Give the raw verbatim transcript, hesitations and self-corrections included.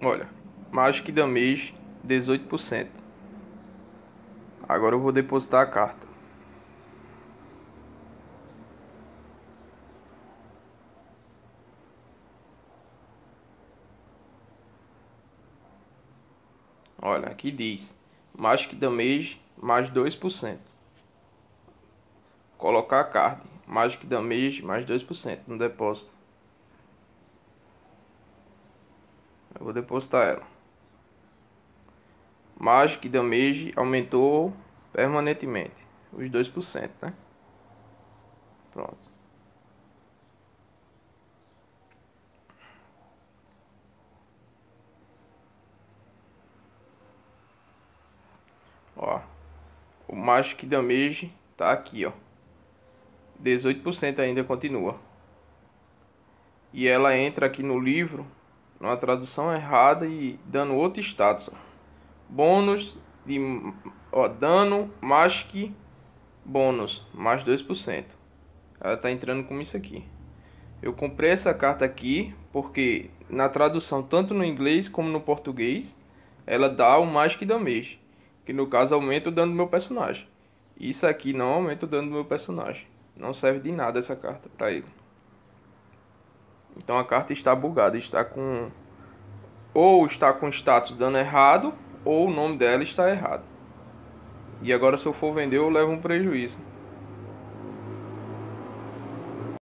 Olha, Magic Damage dezoito por cento. Agora eu vou depositar a carta. Olha, aqui diz Magic Damage mais dois por cento. Colocar a card Magic Damage mais dois por cento no depósito. Eu vou depositar ela. Magic Damage aumentou permanentemente os dois por cento, né? Pronto. Ó, o Magic Damage tá aqui, ó. dezoito por cento ainda continua. E ela entra aqui no livro, numa tradução errada e dando outro status. Ó. Bônus de ó, dano Magic bônus mais dois por cento. Ela tá entrando como isso aqui. Eu comprei essa carta aqui porque na tradução, tanto no inglês como no português, ela dá o Magic Damage, que no caso aumenta o dano do meu personagem. Isso aqui não aumenta o dano do meu personagem. Não serve de nada essa carta para ele. Então a carta está bugada, está com ou está com status dano errado, ou o nome dela está errado. E agora se eu for vender eu levo um prejuízo.